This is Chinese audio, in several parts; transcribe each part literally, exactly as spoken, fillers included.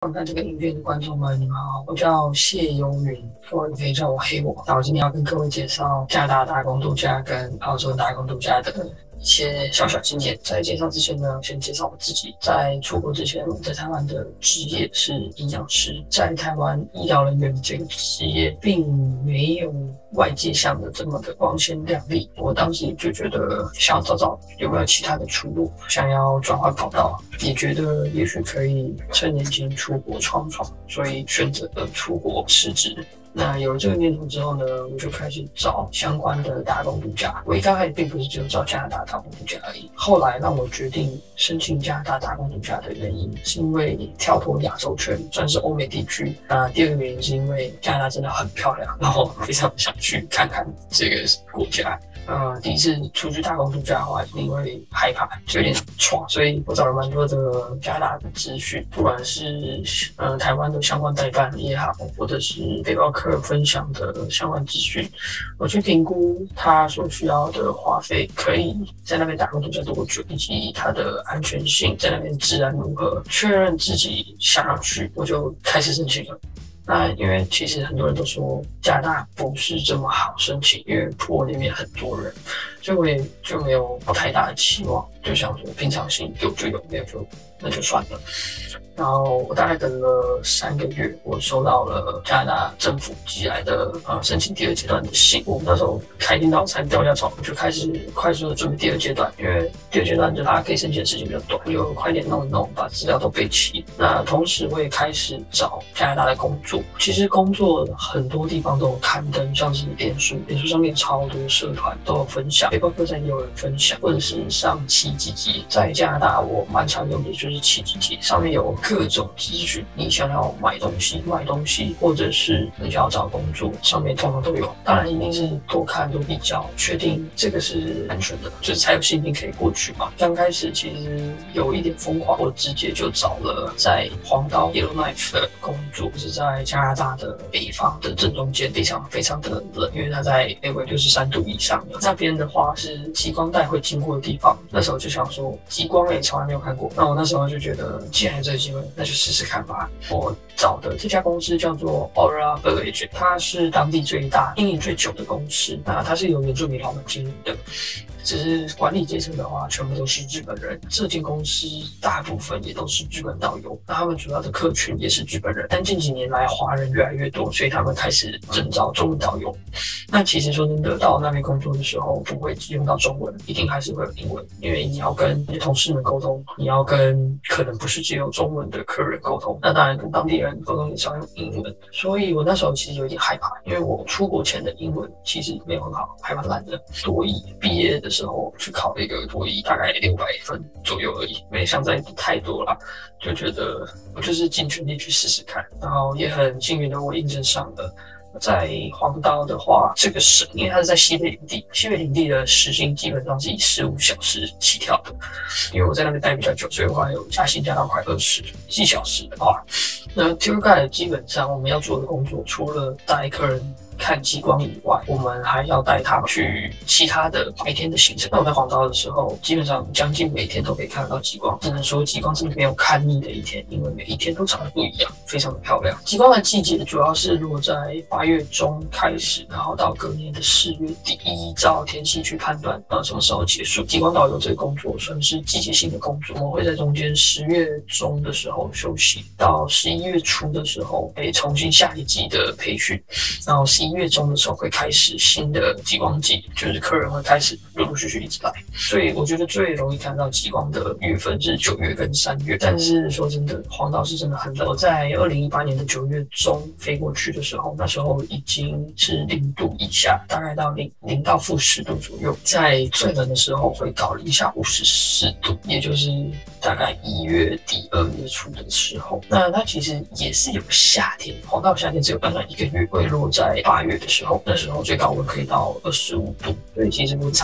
看这个影片的观众们，你们好，我叫谢悠云，各位可以叫我黑我。那我今天要跟各位介绍加拿大打工度假跟澳洲打工度假的一些小小经验。在介绍之前呢，先介绍我自己。在出国之前，我在台湾的职业是营养师。在台湾，医疗人员这个职业并没有外界想的这么的光鲜亮丽。我当时就觉得想要找找有没有其他的出路，想要转换跑道，也觉得也许可以趁年轻出国闯闯，所以选择了出国辞职。那有了这个念头之后呢，我就开始找相关的打工度假。我一刚开始并不是只有找加拿大打工度假而已，后来让我决定申请加拿大打工度假的原因，是因为跳脱亚洲圈，算是欧美地区。那第二个原因是因为加拿大真的很漂亮，然后非常想去看看这个国家。呃，第一次出去打工度假的话，因为害怕，就有点闯，所以我找了蛮多的加拿大的资讯，不管是呃台湾的相关代办也好，或者是背包客分享的相关资讯，我去评估他所需要的花费，可以在那边打工度假多久，以及它的安全性，在那边治安如何，确认自己想要去，我就开始申请了。那因为其实很多人都说加拿大不是这么好申请，因为坡那边很多人，所以我也就没有太大的期望，就想说平常心有就有，没有就那就算了。然后我大概等了三个月，我收到了加拿大政府寄来的呃申请第二阶段的信。我那时候开电脑才掉下床，就开始快速的准备第二阶段，因为第二阶段就大家可以申请的时间比较短，就快点弄一弄，把资料都备齐。那同时我也开始找加拿大的工作。其实工作很多地方都有刊登，像是脸书，脸书上面超多社团都有分享，背包客栈也有人分享，或者是上奇迹街。在加拿大我蛮常用的就是奇迹街，上面有各种资讯，你想要买东西、卖东西，或者是你想要找工作，上面通通都有。当然一定是多看多比较，确定这个是安全的，就是才有信心可以过去嘛。刚开始其实有一点疯狂，我直接就找了在黄岛 Yellowknife 的工作，是在加拿大的北方的正中间，非常非常的冷，因为它在北纬六十三度以上的。那边的话是极光带会经过的地方，那时候就想说极光也从来没有看过，那我那时候就觉得既然有这个机会，那就试试看吧。我找的这家公司叫做 Aura Village， 它是当地最大、经营最久的公司。那它是由原住民老板经营的，只是管理阶层的话，全部都是日本人。这间公司大部分也都是日本导游，那他们主要的客群也是日本人。但近几年来，华人越来越多，所以他们开始征召中文导游。那其实说真的，到那边工作的时候，不会只用到中文，一定还是会有英文，因为你要跟你的同事们沟通，你要跟可能不是只有中文的客人沟通。那当然跟当地人沟通也是要用英文。所以我那时候其实有点害怕，因为我出国前的英文其实没有很好，还蛮烂的。多益毕业的时候去考了一个多益，大概六百分左右而已，没想在太多了，就觉得我就是尽全力去试试看。然后也很幸运的我应征上了。在黄岛的话，这个省因为它是在西北领地，西北领地的时薪基本上是以十五小时起跳的。因为我在那边待比较久，所以我还有加薪加到快二十一小时的话，那 tour guide 基本上我们要做的工作，除了带客人看极光以外，我们还要带他们去其他的白天的行程。那我在黄岛的时候，基本上将近每天都可以看得到极光，只能说极光真的没有看腻的一天，因为每一天都长得不一样，非常的漂亮。极光的季节主要是落在八月中开始，然后到隔年的四月底，依照天气去判断呃什么时候结束。极光导游这个工作算是季节性的工作，我们会在中间十月中的时候休息，到十一月初的时候可以重新下一季的培训，然后十一月中的时候会开始新的极光季，就是客人会开始陆陆续续一直来。所以我觉得最容易看到极光的月份是九月跟三月。但是说真的，黄岛是真的很冷。我在二零一八年的九月中飞过去的时候，那时候已经是零度以下，大概到零零到负十度左右。在最冷的时候会到零下五十四度，也就是大概一月底二月初的时候。那它其实也是有夏天，黄岛夏天只有短短一个月，会落在八月的时候，那时候最高温可以到二十五度，所以其实温差很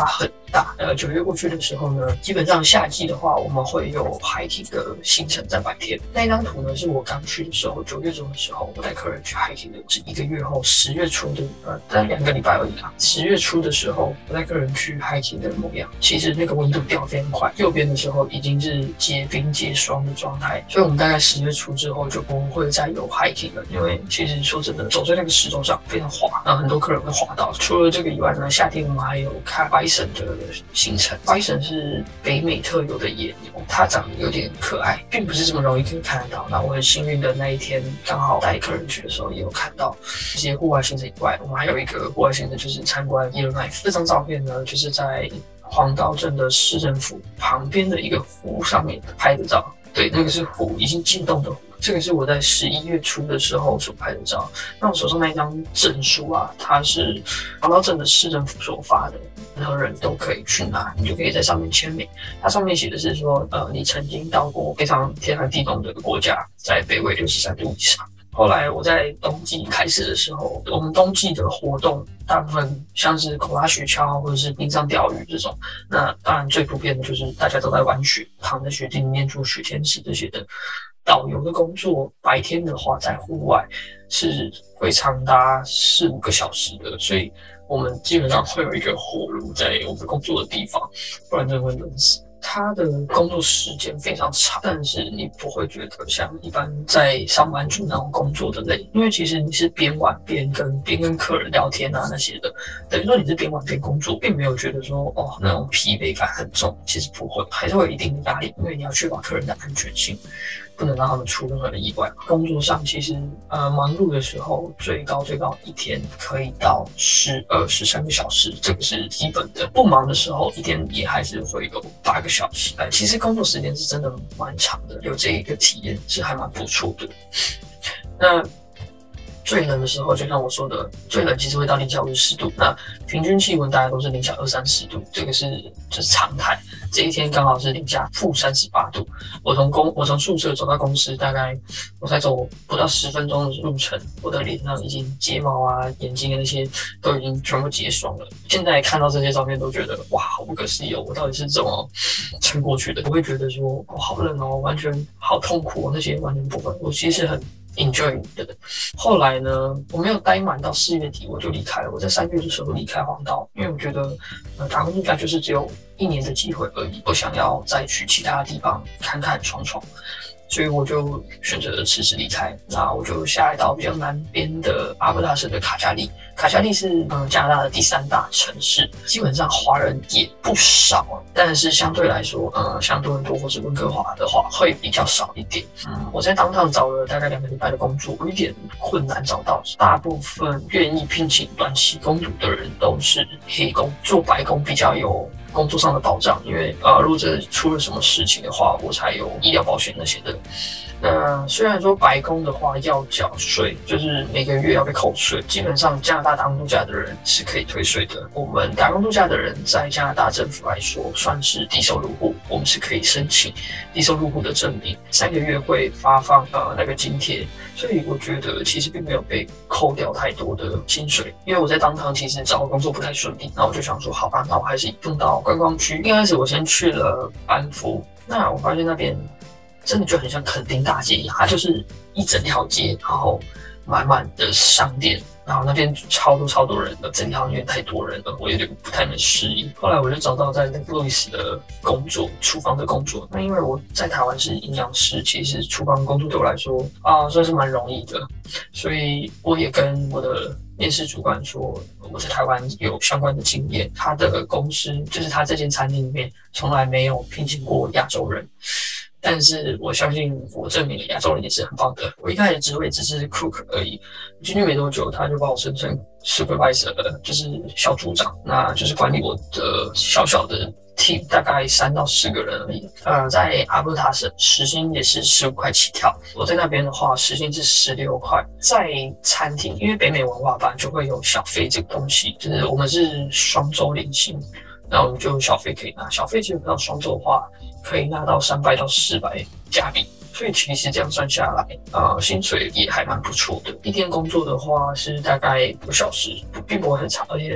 大。呃，九月过去的时候呢，基本上夏季的话，我们会有 hiking 的行程在白天。那一张图呢，是我刚去的时候，九月中的时候，我带客人去 hiking 的，是一个月后十月初的，呃，但两个礼拜而已啦。十月初的时候，我带客人去 hiking 的模样，其实那个温度掉非常快，右边的时候已经是结冰结霜的状态，所以我们大概十月初之后就不会再有 hiking 了，因为其实说真的，走在那个石头上非常滑，那很多客人会滑到。除了这个以外呢，夏天我们还有看 bison 的行程。bison 是北美特有的野牛，它长得有点可爱，并不是这么容易可以看得到。那我很幸运的那一天刚好带客人去的时候也有看到。这些户外行程以外，我们还有一个户外行程就是参观 Yellowknife。这张照片呢，就是在黄刀镇的市政府旁边的一个湖上面拍的照。对，那个是湖，已经进洞的湖。这个是我在十一月初的时候所拍的照。那我手上那一张证书啊，它是黄刀镇的市政府所发的，任何人都可以去拿，你就可以在上面签名。它上面写的是说，呃，你曾经到过非常天寒地冻的国家，在北纬六十三度以上。后来我在冬季开始的时候，我们冬季的活动大部分像是口拉雪橇或者是冰上钓鱼这种，那当然最普遍的就是大家都在玩雪，躺在雪地里面做雪天使这些的。导游的工作白天的话在户外是会长达四五个小时的，所以我们基本上会有一个火炉在我们工作的地方，不然真的会冷死。他的工作时间非常长，但是你不会觉得像一般在上班族那种工作的累，因为其实你是边玩边跟边跟客人聊天啊那些的，等于说你是边玩边工作，并没有觉得说哦那种疲惫感很重，其实不会，还是会有一定的压力，因为你要确保客人的安全性。不能让他们出任何的意外。工作上其实呃忙碌的时候，最高最高一天可以到十二十三个小时，这个是基本的。不忙的时候，一天也还是会有八个小时。呃，其实工作时间是真的蛮长的，有这一个体验是还蛮不错的。那最冷的时候，就像我说的，最冷其实会到零下五十度，那平均气温大概都是零下二三十度，这个是就是常态。这一天刚好是零下负三十八度，我从公我从宿舍走到公司，大概我才走不到十分钟的路程，我的脸上已经睫毛啊、眼睛的那些都已经全部结霜了。现在看到这些照片都觉得哇，好不可思议哦！我到底是怎么撑过去的？我会觉得说，哦，好冷哦，完全好痛苦哦，那些完全不会。我其实很enjoy 的。后来呢，我没有待满到四月底我就离开了。我在三月的时候离开黄道，因为我觉得，呃，打工度假就是只有一年的机会而已，我想要再去其他地方看看闯闯，所以我就选择辞职离开。那我就下来到比较南边的阿伯塔省的卡加利。卡加利是嗯加拿大的第三大城市，基本上华人也不少，但是相对来说，呃，像多伦多或是温哥华的话，会比较少一点。嗯，我在当趟找了大概两个礼拜的工作，有一点困难找到，大部分愿意聘请短期工读的人都是黑工，做白工比较有工作上的保障，因为呃，如果这出了什么事情的话，我才有医疗保险那些的。那虽然说白工的话要缴税，就是每个月要被扣税，基本上加拿大打工度假的人是可以退税的。我们打工度假的人在加拿大政府来说算是低收入户，我们是可以申请低收入户的证明，三个月会发放呃那个津贴，所以我觉得其实并没有被扣掉太多的薪水。因为我在当堂其实找工作不太顺利，那我就想说，好吧，那我还是移动到观光区。一开始我先去了班夫，那我发现那边真的就很像垦丁大街一样，它就是一整条街，然后满满的商店，然后那边超多超多人的，整条因为太多人了，我有点不太能适应。后来我就找到在那个路易斯的工作，厨房的工作。那因为我在台湾是营养师，其实厨房工作对我来说啊算是蛮容易的，所以我也跟我的面试主管说，我在台湾有相关的经验。他的公司就是他这间餐厅里面从来没有聘请过亚洲人。但是我相信我证明了亚洲人也是很棒的。我一开始职位只是 cook 而已，进去没多久他就把我升成 supervisor， 就是小组长，那就是管理我的小小的 team， 大概三到四个人而已。呃，在阿伯塔省时薪也是十五块起跳，我在那边的话时薪是十六块。在餐厅，因为北美文化班就会有小费这个东西，就是我们是双周领薪，那我们就有小费可以拿。小费基本上双周的话可以拿到三百到四百加币，所以其实这样算下来，呃，薪水也还蛮不错的。一天工作的话是大概五小时，并不会很长，而且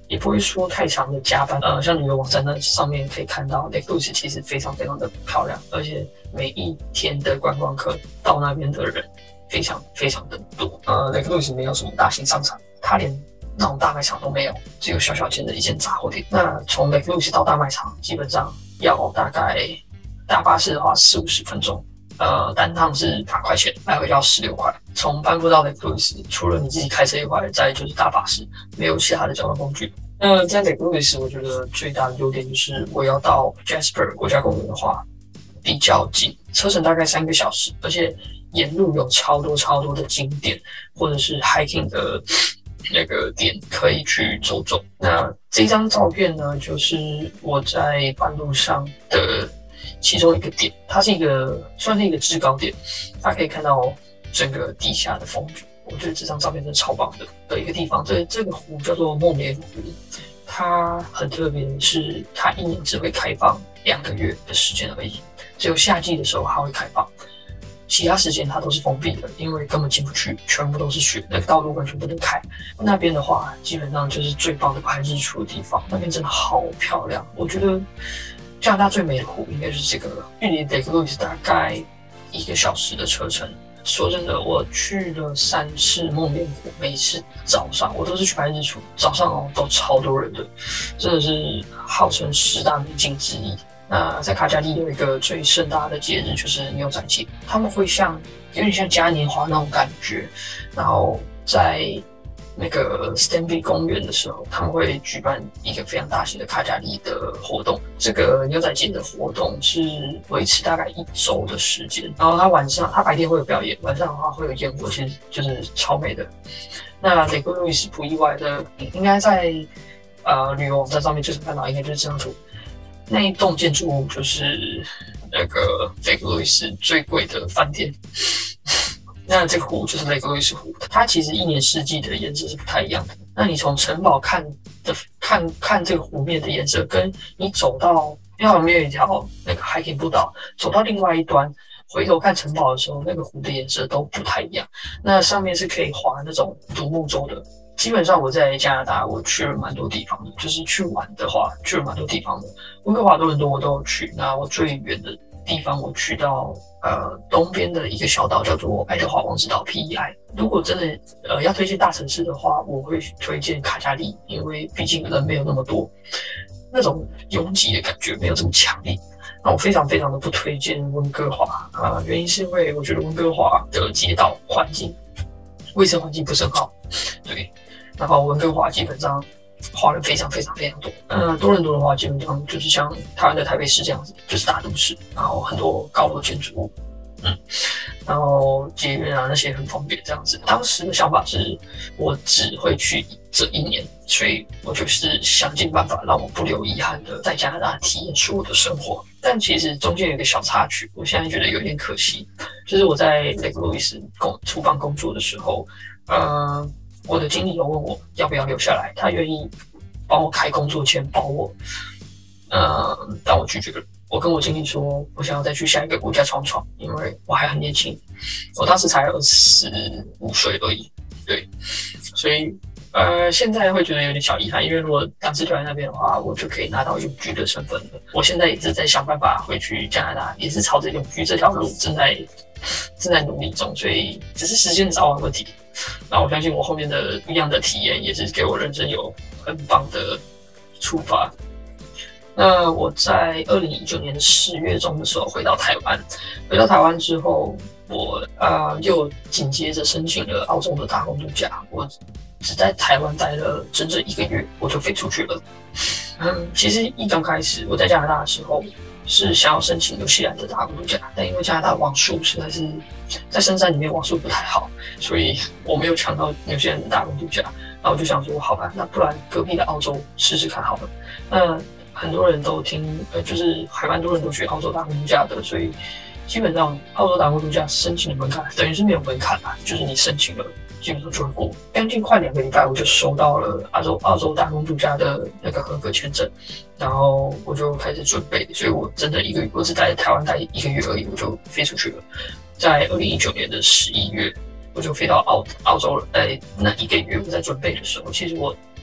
也不会说太长的加班。呃，像旅游网站那上面可以看到 Lake Louise 其实非常非常的漂亮，而且每一天的观光客到那边的人非常非常的多。呃 ，Lake Louise 没有什么大型商场，它连那种大卖场都没有，只有小小间的一间杂货店。那从 Lake Louise 到大卖场，基本上要大概搭巴士的话四五十分钟。呃，单趟是八块钱，来回要十六块。从班夫到 Lake Louise，除了你自己开车以外，再就是搭巴士，没有其他的交通工具。那在 Lake Louise，我觉得最大的优点就是我要到 Jasper 国家公园的话比较近，车程大概三个小时，而且沿路有超多超多的景点或者是 hiking 的那个点可以去走走。那这张照片呢，就是我在半路上的其中一个点，它是一个算是一个制高点，它可以看到整个地下的风景。我觉得这张照片真的超棒的的一个地方。这这个湖叫做梦莲湖，它很特别的是，它一年只会开放两个月的时间而已，只有夏季的时候它会开放，其他时间它都是封闭的，因为根本进不去，全部都是雪，那个道路完全不能开。那边的话，基本上就是最棒的拍日出的地方，那边真的好漂亮。我觉得加拿大最美的湖应该是这个了，距离 Lake Louise 大概一个小时的车程。说真的，我去了三次梦莲湖，每次早上我都是去拍日出，早上哦都超多人的，真的是号称十大美景之一。那在卡加利有一个最盛大的节日就是牛仔节，他们会像有点像嘉年华那种感觉，然后在那个 Stanby 公园的时候，他们会举办一个非常大型的卡加利的活动。这个牛仔节的活动是维持大概一周的时间，然后它晚上，它白天会有表演，晚上的话会有烟火，其实就是超美的。那Lake Louise不意外的，应该在呃旅游网站上面最常看到，应该就是这张图。那一栋建筑物就是那个Lake Louise最贵的饭店。那这个湖就是Lake Louise湖，它其实一年四季的颜色是不太一样的。那你从城堡看的看看这个湖面的颜色，跟你走到因为旁边有一条那个 hiking 步道，走到另外一端，回头看城堡的时候，那个湖的颜色都不太一样。那上面是可以划那种独木舟的。基本上我在加拿大，我去了蛮多地方的，就是去玩的话，去了蛮多地方的。温哥华、多伦多我都有去。那我最远的地方，我去到呃东边的一个小岛，叫做爱德华王子岛 P E I。如果真的呃要推荐大城市的话，我会推荐卡加利，因为毕竟人没有那么多，那种拥挤的感觉没有这么强烈。那我非常非常的不推荐温哥华啊、呃，原因是因为我觉得温哥华的街道环境、卫生环境不是很好，对。然后温哥华基本上华人非常非常非常多。呃，多伦多的话，基本上就是像台湾的台北市这样子，就是大都市，然后很多高楼建筑物，嗯，然后捷运啊那些很方便这样子。当时的想法是，我只会去这一年，所以我就是想尽办法让我不留遗憾的在加拿大体验所有的生活。但其实中间有一个小插曲，我现在觉得有点可惜，就是我在 Lake Louise 工厨房工作的时候，呃。我的经理有问我要不要留下来，他愿意帮我开工作签包我，呃，但我拒绝了。我跟我经理说，我想要再去下一个国家闯闯，因为我还很年轻，我当时才二十五岁而已，对，所以呃，现在会觉得有点小遗憾，因为如果当时留在那边的话，我就可以拿到永居的身份了。我现在也是在想办法回去加拿大，也是朝着永居这条路正在正在努力中，所以只是时间早晚问题。那我相信我后面的不一样的体验，也是给我人生有很棒的触发。那我在二零一九年的十月中的时候回到台湾，回到台湾之后，我呃又紧接着申请了澳洲的打工度假。我只在台湾待了整整一个月，我就飞出去了。嗯，其实一刚开始我在加拿大的时候，是想要申请纽西兰的打工度假，但因为加拿大网速实在是在深山里面网速不太好，所以我没有抢到纽西兰的打工度假。然后我就想说，好吧，那不然隔壁的澳洲试试看好了。那很多人都听，呃，就是还蛮多人都去澳洲打工度假的，所以基本上澳洲打工度假申请的门槛等于是没有门槛啦，就是你申请了，基本上就会过。将近快两个礼拜，我就收到了澳洲澳洲打工度假的那个合格签证，然后我就开始准备。所以我真的一个我只在台湾待一个月而已，我就飞出去了。在二零一九年的十一月，我就飞到澳澳洲了。在那一个月我在准备的时候，其实我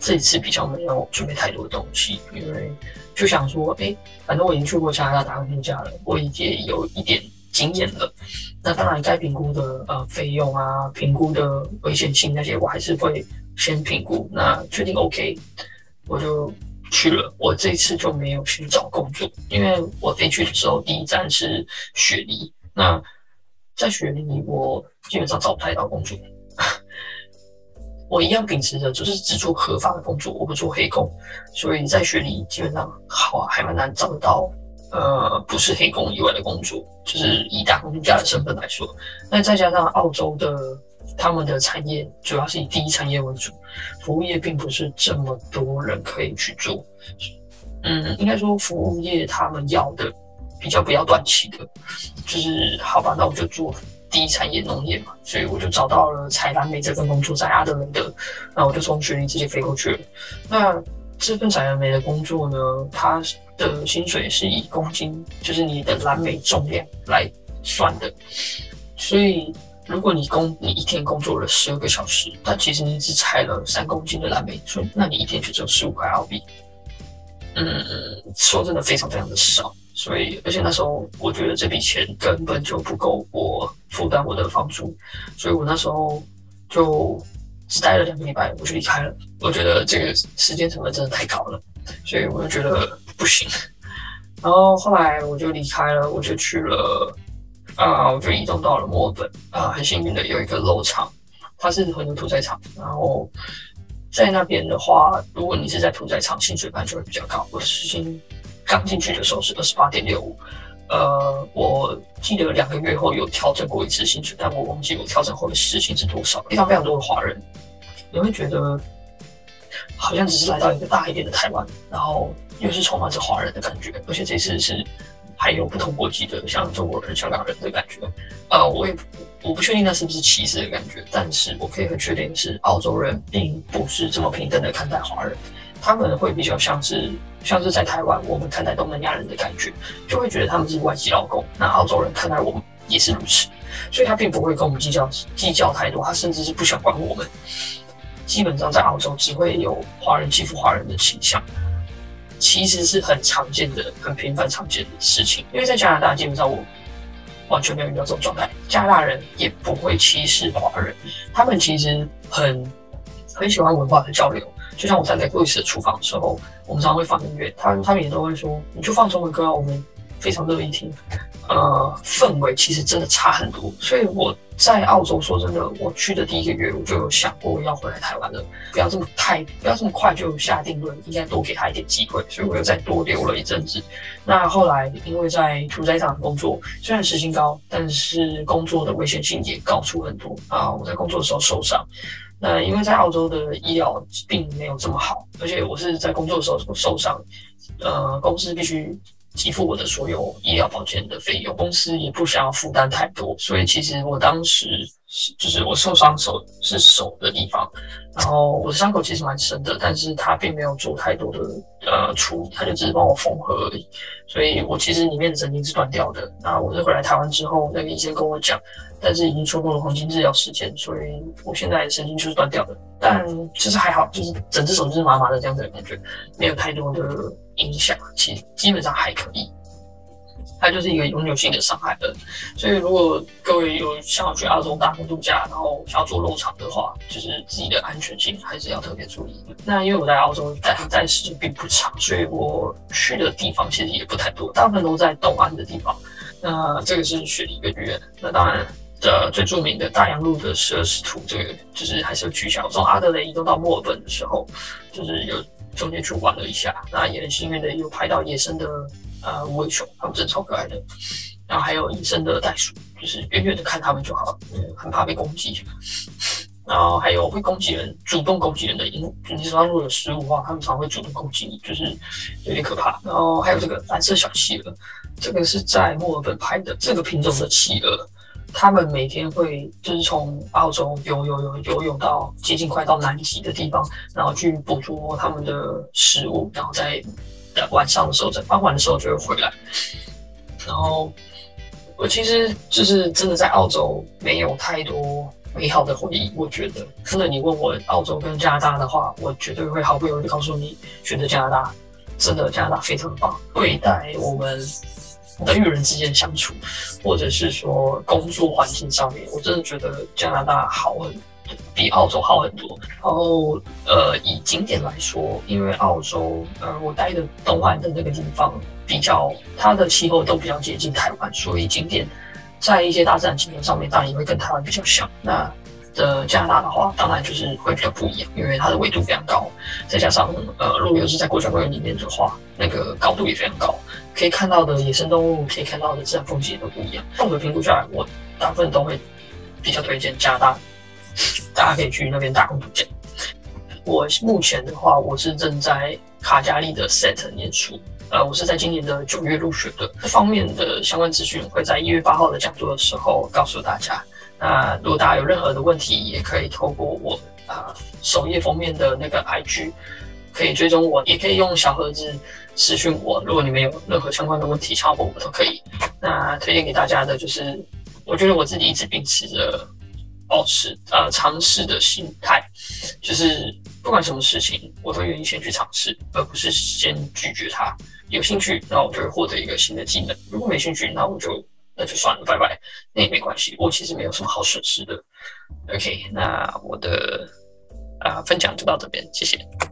这一次比较没有准备太多的东西，因为就想说，哎、欸，反正我已经去过加拿大打工度假了，我也有一点经验了。那当然，该评估的呃费用啊，评估的危险性那些，我还是会先评估。那确定 OK， 我就去了。我这一次就没有去找工作，因为我飞去的时候第一站是雪梨。那在雪梨，我基本上找不太到工作。我一样秉持着就是只做合法的工作，我不做黑工，所以在雪梨基本上好啊，还蛮难找得到呃不是黑工以外的工作，就是以打工度假的身份来说。那再加上澳洲的他们的产业主要是以第一产业为主，服务业并不是这么多人可以去做。嗯，应该说服务业他们要的比较不要短期的，就是好吧，那我就做第一产业农业嘛，所以我就找到了采蓝莓这份工作，在阿德雷德，那我就从雪梨直接飞过去了。那这份采蓝莓的工作呢，它的薪水是以公斤，就是你的蓝莓重量来算的，所以如果你工你一天工作了十二个小时，但其实你只采了三公斤的蓝莓，所以那你一天就只有十五块澳币。嗯，说真的非常非常的少。所以，而且那时候我觉得这笔钱根本就不够我负担我的房租，所以我那时候就只待了两个礼拜，我就离开了。我觉得这个时间成本真的太高了，所以我就觉得不行。然后后来我就离开了，我就去了啊、呃，我就移动到了墨尔本啊、呃，很幸运的有一个肉厂，它是混合屠宰场，然后在那边的话，如果你是在屠宰场，薪水本来就会比较高，我的时薪刚进去的时候是 二十八点六五， 呃，我记得两个月后有调整过一次薪水，但我忘记我调整后的时薪是多少。非常非常多的华人，你会觉得好像只是来到一个大一点的台湾，然后又是充满着华人的感觉，而且这次是还有不同国籍的，像中国人、香港人的感觉。呃，我也我不确定那是不是歧视的感觉，但是我可以很确定的是，澳洲人并不是这么平等的看待华人。他们会比较像是像是在台湾我们看待东南亚人的感觉，就会觉得他们是外籍劳工。那澳洲人看待我们也是如此，所以他并不会跟我们计较计较太多，他甚至是不想管我们。基本上在澳洲只会有华人欺负华人的倾向，其实是很常见的、很频繁常见的事情。因为在加拿大基本上我完全没有遇到这种状态，加拿大人也不会歧视华人，他们其实很很喜欢文化的交流。就像我在雷克鲁斯的厨房的时候，我们常常会放音乐，他他们也都会说，你就放中文歌啊，我们非常乐意听。呃，氛围其实真的差很多，所以我在澳洲说真的，我去的第一个月我就有想过要回来台湾了，不要这么太不要这么快就下定论，应该多给他一点机会，所以我又再多留了一阵子。那后来因为在屠宰场工作，虽然时薪高，但是工作的危险性也高出很多啊！我在工作的时候受伤。那因为在澳洲的医疗并没有这么好，而且我是在工作的时候受伤，呃，公司必须给付我的所有医疗保健的费用，公司也不想要负担太多，所以其实我当时就是我受伤手是手的地方，然后我的伤口其实蛮深的，但是他并没有做太多的呃处理，他就只是帮我缝合而已，所以我其实里面的神经是断掉的。那我是回来台湾之后，那个医生跟我讲。但是已经错过了黄金治疗时间，所以我现在神经就是断掉的。但其实还好，就是整只手就是麻麻的这样子的感觉，没有太多的影响，其实基本上还可以。它就是一个永久性的伤害了。所以如果各位有想要去澳洲打工度假，然后想要做肉场的话，就是自己的安全性还是要特别注意。那因为我在澳洲待待的时间并不长，所以我去的地方其实也不太多，大部分都在东岸的地方。那这个是雪梨跟约，那当然。呃，最著名的大洋路的十二使徒，这个就是还是有去一下。我从阿德雷移动到墨尔本的时候，就是有中间去玩了一下，那也很幸运的有拍到野生的呃无尾熊，它们真的超可爱的。然后还有野生的袋鼠，就是远远的看它们就好，嗯，很怕被攻击。然后还有会攻击人、主动攻击人的鹦鹉，就你手上如果有食物的话，它们常会主动攻击你，就是有点可怕。然后还有这个蓝色小企鹅，这个是在墨尔本拍的，这个品种的企鹅。他们每天会就是从澳洲游游游游泳到接近快到南极的地方，然后去捕捉他们的食物，然后在晚上的时候，在傍晚的时候就会回来。然后我其实就是真的在澳洲没有太多美好的回忆。我觉得，真的，你问我澳洲跟加拿大的话，我绝对会毫不犹豫地告诉你，选择加拿大。真的，加拿大非常棒，对待我们人与人之间相处，或者是说工作环境上面，我真的觉得加拿大好很，比澳洲好很多。然后，呃，以景点来说，因为澳洲，呃，我待的东岸的那个地方比较，它的气候都比较接近台湾，所以景点在一些大自然景点上面，当然也会跟台湾比较像。那的加拿大的话，当然就是会比较不一样，因为它的纬度非常高，再加上呃，如果又是在国家公园里面的话，那个高度也非常高，可以看到的野生动物，可以看到的自然风景也都不一样。综合评估下来，我大部分都会比较推荐加拿大，大家可以去那边打工度假。我目前的话，我是正在卡加利的 S E T 念书，呃，我是在今年的九月入学的。这方面的相关资讯会在一月八号的讲座的时候告诉大家。那如果大家有任何的问题，也可以透过我啊、呃、首页封面的那个 I G 可以追踪我，也可以用小盒子私讯我。如果你们有任何相关的问题想要问我都可以。那推荐给大家的就是，我觉得我自己一直秉持着保持呃尝试的心态，就是不管什么事情，我都愿意先去尝试，而不是先拒绝它。有兴趣，那我就会获得一个新的技能；如果没兴趣，那我就。那就算了，拜拜，那也没关系，我其实没有什么好损失的。OK， 那我的啊、呃、分享就到这边，谢谢。